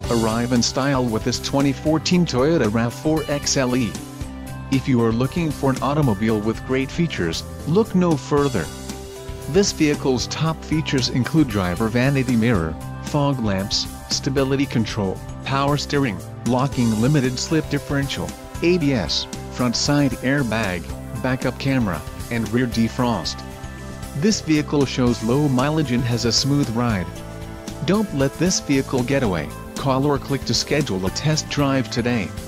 Arrive in style with this 2014 Toyota RAV4 XLE. If you are looking for an automobile with great features, look no further. This vehicle's top features include driver vanity mirror, fog lamps, stability control, power steering, locking limited slip differential, ABS, front side airbag, backup camera, and rear defrost. This vehicle shows low mileage and has a smooth ride. Don't let this vehicle get away. Call or click to schedule a test drive today.